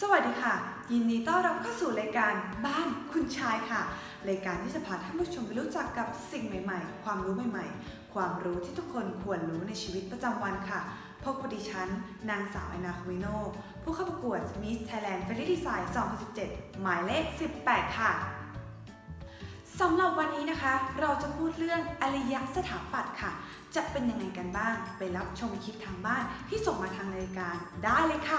วัสดีค่ะยินดีต้อนรับเข้าสู่รายการบ้านคุณชายค่ะรายการที่จะพาท่านผู้ชมไปรู้จักกับสิ่งใหม่ๆความรู้ใหม่ๆความรู้ที่ทุกคนควรรู้ในชีวิตประจำวันค่ะพบกับดิฉันนางสาวแอนนาคามิโนผู้เข้าประกวด Miss Thailand Fashion Design 2017 หมายเลข 18 ค่ะสำหรับวันนี้นะคะเราจะพูดเรื่องอารยสถาปัตย์ค่ะจะเป็นยังไงกันบ้างไปรับชมคลิปทางบ้านที่ส่งมาทางรายการได้เลยค่ะ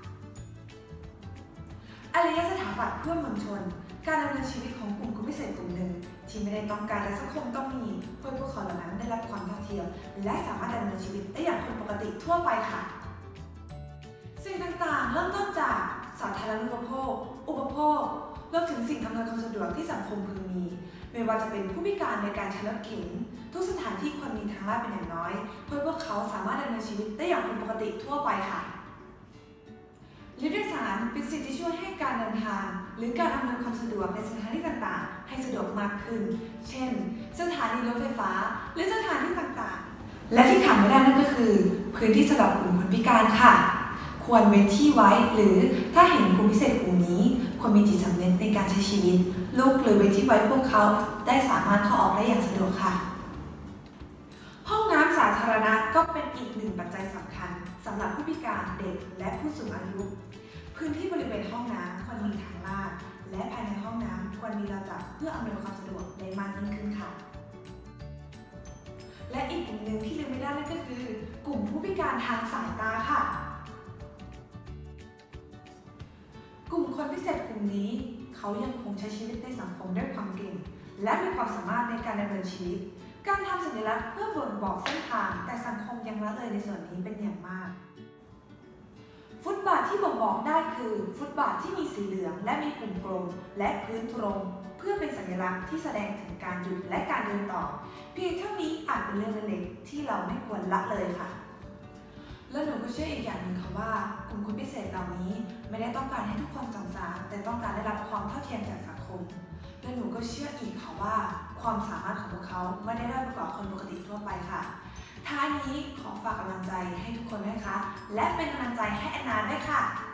อารยสถาปัตย์เพื่อมวลชนการดำเนินชีวิตของกลุ่มคนพิเศษกลุ่มหนึ่งที่ไม่ได้ต้องการแต่สังคมต้องมีเพื่อพวกเขาเหล่านั้นได้รับความเท่าเทียมและสามารถดำเนินชีวิตได้อย่างคนปกติทั่วไปค่ะสิ่งต่างๆเริ่มต้นจากสาธารณูปโภคอุปโภครวมถึงสิ่งอำนวยความสะดวกที่สังคมพึงมีไม่ว่าจะเป็นผู้พิการในการใช้รถเข็นทุกสถานที่ควรมีทางลาดเป็นอย่างน้อยเพื่อพวกเขาสามารถดำเนินชีวิตได้อย่างคนปกติทั่วไปค่ะรถโดยสารเป็นสิ่งที่ช่วยให้การเดินทางหรือการอำนวยความสะดวกในสถานที่ต่างๆให้สะดวกมากขึ้นเช่นสถานีรถไฟฟ้าหรือสถานที่ต่างๆและที่ขาดไม่ได้นั่นก็คือพื้นที่สำหรับกลุ่มคนพิการค่ะควรเว้นที่ไว้หรือถ้าเห็นกลุ่มพิเศษกลุ่มนี้ควรมีจิตสำนึกในการใช้ชีวิตลุกหรือเว้นที่ไว้พวกเขาได้สามารถเข้าออกได้อย่างสะดวกค่ะห้องน้ำสาธารณะก็เป็นอีกหนึ่งปัจจัยสำคัญสำหรับผู้พิการเด็กและผู้สูงอายุพื้นที่บริเวณห้องน้ำควรมีทางลาดและภายในห้องน้ำควรมีราวจับเพื่ออำนวยความสะดวกได้มากยิ่งขึ้นค่ะและอีกกลุ่มหนึ่งที่ลืมไม่ได้นั่นก็คือกลุ่มผู้พิการทางสายตาค่ะกลุ่มคนพิเศษกลุ่มนี้เขายังคงใช้ชีวิตในสังคมด้วยความเก่งและมีความสามารถในการดำเนินชีวิตการทำสัญลักษณ์เพื่อบ่งบอกเส้นทางแต่สังคมยังละเลยในส่วนนี้เป็นอย่างมากฟุตบาทที่บ่งบอกได้คือฟุตบาทที่มีสีเหลืองและมีปุ่มกลมและพื้นตรงเพื่อเป็นสัญลักษณ์ที่แสดงถึงการหยุดและการเดินต่อเพียงเท่านี้อาจเป็นเรื่องเล็กๆที่เราไม่ควรละเลยค่ะและหนูก็เชื่ออีกอย่างหนึ่งค่ะว่ากลุ่มคนพิเศษเหล่านี้ไม่ได้ต้องการให้ทุกคนสงสารแต่ต้องการได้รับความเท่าเทียมจากสังคมและหนูก็เชื่ออีกค่ะว่าความสามารถของพวกเขาไม่ได้ด้อยไปกว่าคนปกติทั่วไปค่ะท้ายนี้ขอฝากกำลังใจให้ทุกคนด้วยค่ะและเป็นกำลังใจให้แอนนาด้วยค่ะ